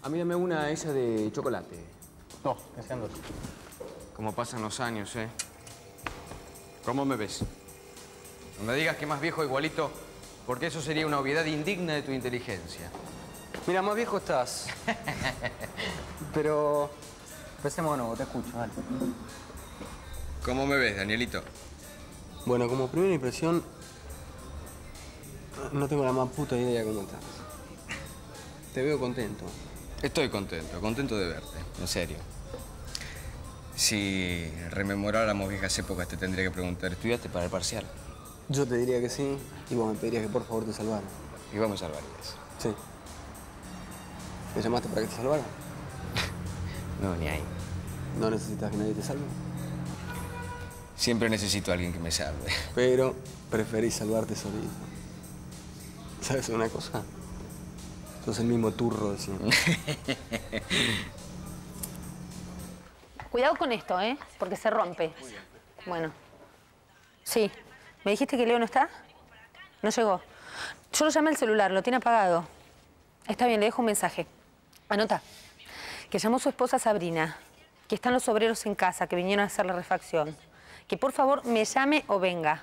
A mí dame una esa de chocolate. No, que sean dos. Cómo pasan los años, ¿eh? ¿Cómo me ves? No me digas que más viejo igualito, porque eso sería una obviedad indigna de tu inteligencia. Mira, más viejo estás. Pero... empecemos de nuevo, te escucho, dale. ¿Cómo me ves, Danielito? Bueno, como primera impresión, no tengo la más puta idea de cómo estás. Te veo contento. Estoy contento de verte, en serio. Si rememoráramos viejas épocas, te tendría que preguntar, ¿estudiaste para el parcial? Yo te diría que sí, y vos me pedirías que por favor te salvara. Y vos me salvarías. Sí. ¿Me llamaste para que te salvara? No, ni ahí. ¿No necesitas que nadie te salve? Siempre necesito a alguien que me salve. Pero preferís salvarte solito. ¿Sabes una cosa? Sos el mismo turro de siempre. Cuidado con esto, ¿eh? Porque se rompe. Bueno. Sí. ¿Me dijiste que Leo no está? No llegó. Yo lo llamé al celular, lo tiene apagado. Está bien, le dejo un mensaje. Anota. Que llamó su esposa Sabrina. Que están los obreros en casa, que vinieron a hacer la refacción. Que por favor me llame o venga.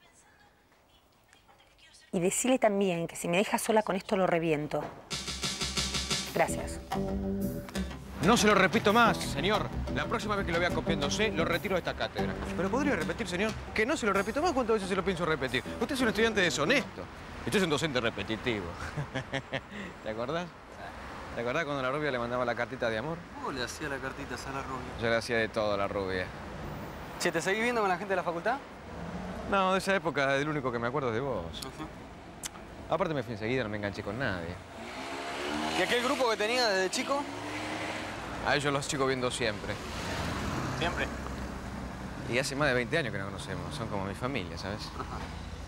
Y decirle también que si me deja sola con esto lo reviento. Gracias. No se lo repito más, señor. La próxima vez que lo vea copiándose, lo retiro de esta cátedra. Pero podría repetir, señor, que no se lo repito más. ¿Cuántas veces se lo pienso repetir? Usted es un estudiante deshonesto. Usted es un docente repetitivo. ¿Te acordás? ¿Te acordás cuando la rubia le mandaba la cartita de amor? ¿Cómo le hacía la cartita a la rubia? Yo le hacía de todo a la rubia. Che, ¿te seguís viendo con la gente de la facultad? No, de esa época, el único que me acuerdo es de vos. Aparte me fui enseguida, no me enganché con nadie. ¿Y aquel grupo que tenía desde chico? A ellos los sigo viendo siempre. Siempre. Y hace más de 20 años que nos conocemos. Son como mi familia, ¿sabes? Ajá.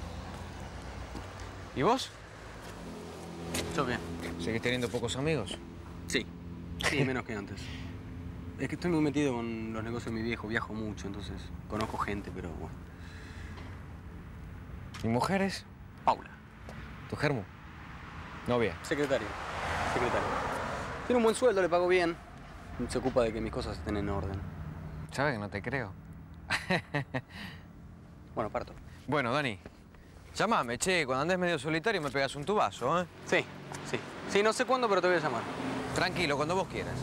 ¿Y vos? Yo bien. ¿Seguís teniendo pocos amigos? Sí. Sí, menos que antes. Es que estoy muy metido con los negocios de mi viejo. Viajo mucho, entonces conozco gente, pero bueno. ¿Y mujeres? Paula. ¿Tu germu? ¿Novia? Secretaria. Tiene un buen sueldo, le pago bien. Se ocupa de que mis cosas estén en orden. ¿Sabes que no te creo? Bueno, parto. Bueno, Dani, llámame, che. Cuando andes medio solitario me pegas un tubazo, ¿eh? Sí. Sí, no sé cuándo, pero te voy a llamar. Tranquilo, cuando vos quieras.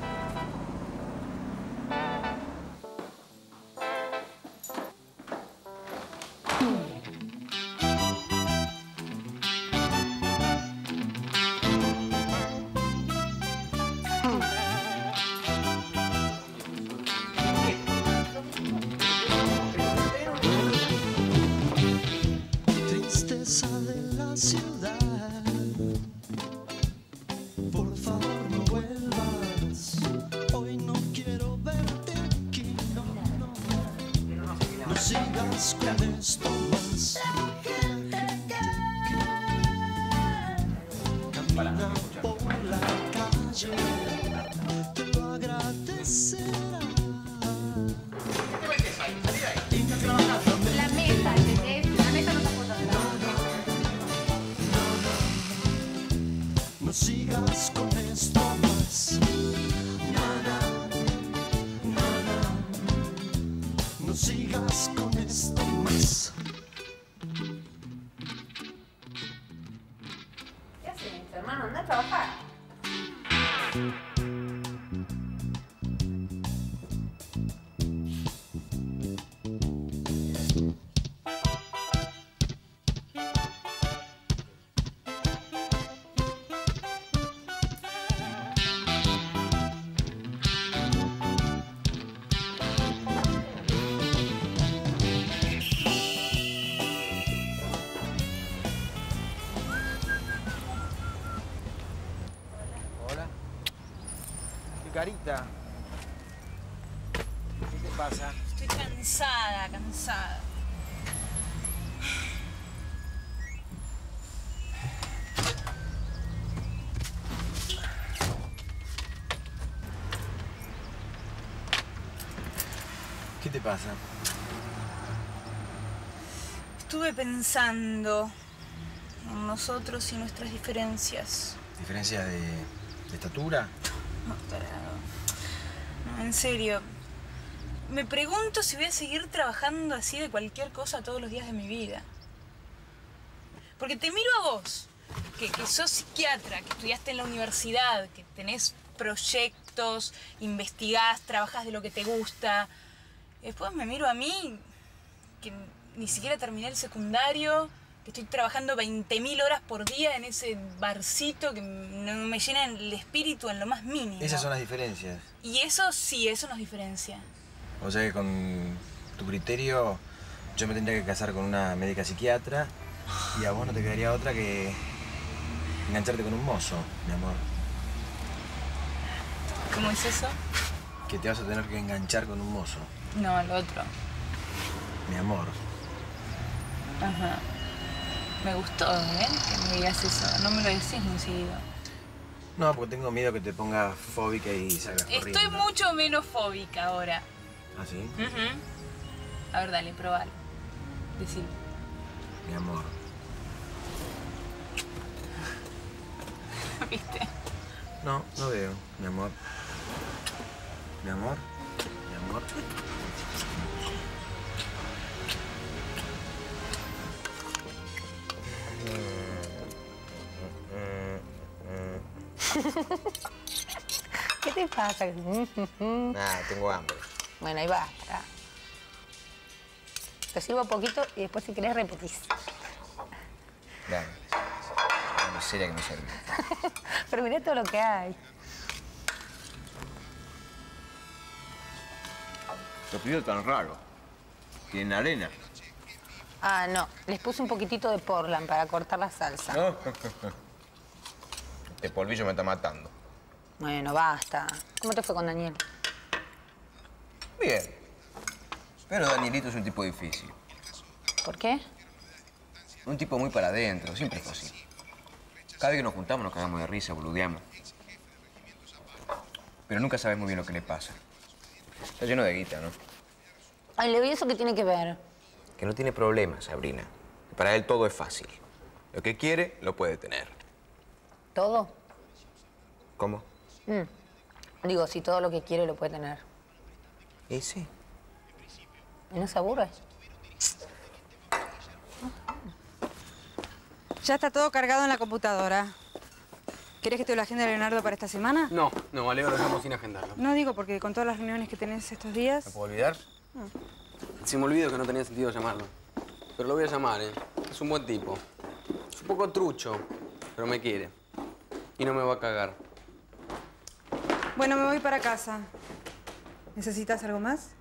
Tristeza de la ciudad, por favor no vuelvas. Hoy no quiero verte aquí, no sigas con esto más. Camina por la calle, te lo agradecerá. La mesa, ¿entendés? La mesa no está puesta. No sigas con esto más. No sigas con esto más. ¿Qué haces, hermano? Anda a trabajar. Hola. ¿Qué carita? ¿Qué te pasa? Estoy cansada. ¿Qué te pasa? Estuve pensando en nosotros y nuestras diferencias. ¿Diferencia ¿De estatura? No, tarado. No, en serio. Me pregunto si voy a seguir trabajando así de cualquier cosa todos los días de mi vida. Porque te miro a vos, que sos psiquiatra, que estudiaste en la universidad, que tenés proyectos, investigás, trabajás de lo que te gusta. Y después me miro a mí, que ni siquiera terminé el secundario, que estoy trabajando 20.000 horas por día en ese barcito que no me llena el espíritu en lo más mínimo. Esas son las diferencias. Y eso sí, eso nos diferencia. O sea que con tu criterio yo me tendría que casar con una médica psiquiatra y a vos no te quedaría otra que engancharte con un mozo, mi amor. ¿Cómo es eso? Que te vas a tener que enganchar con un mozo, No, el otro. mi amor. Ajá. Me gustó, ¿eh? Que me digas eso. No me lo decís muy seguido. No, porque tengo miedo que te pongas fóbica y salgas corriendo. Estoy mucho menos fóbica ahora. ¿Ah, sí? A ver, dale, probalo. Decilo. Mi amor. ¿Viste? No, no veo, mi amor. Mi amor. Mi amor. ¿Qué te pasa? Nada, tengo hambre. Bueno, ahí basta. Te sirvo poquito y después si querés repetís. Dame. Una miseria que me serví. Pero mirá todo lo que hay. Lo pidió tan raro. ¿Tienen arena? Ah, no. Les puse un poquitito de Portland para cortar la salsa. ¿No? Este polvillo me está matando. Bueno, basta. ¿Cómo te fue con Daniel? Bien. Pero Danielito es un tipo difícil. ¿Por qué? Un tipo muy para adentro. Siempre fue así. Cada vez que nos juntamos nos cagamos de risa, boludeamos. Pero nunca sabes muy bien lo que le pasa. Está lleno de guita, ¿no? Ay, Leo, ¿y eso qué tiene que ver? Que no tiene problemas, Sabrina. Que para él todo es fácil. Lo que quiere, lo puede tener. ¿Todo? ¿Cómo? Digo, si todo lo que quiere lo puede tener. Y sí. ¿Y no se aburre? Ya está todo cargado en la computadora. ¿Querés que te lo agende a Leonardo para esta semana? No, a Leo lo dejamos sin agendarlo. No digo porque con todas las reuniones que tenés estos días... ¿Me puedo olvidar? Se me olvidó que no tenía sentido llamarlo. Pero lo voy a llamar, ¿eh? Es un buen tipo. Es un poco trucho, pero me quiere. Y no me va a cagar. Bueno, me voy para casa. ¿Necesitas algo más?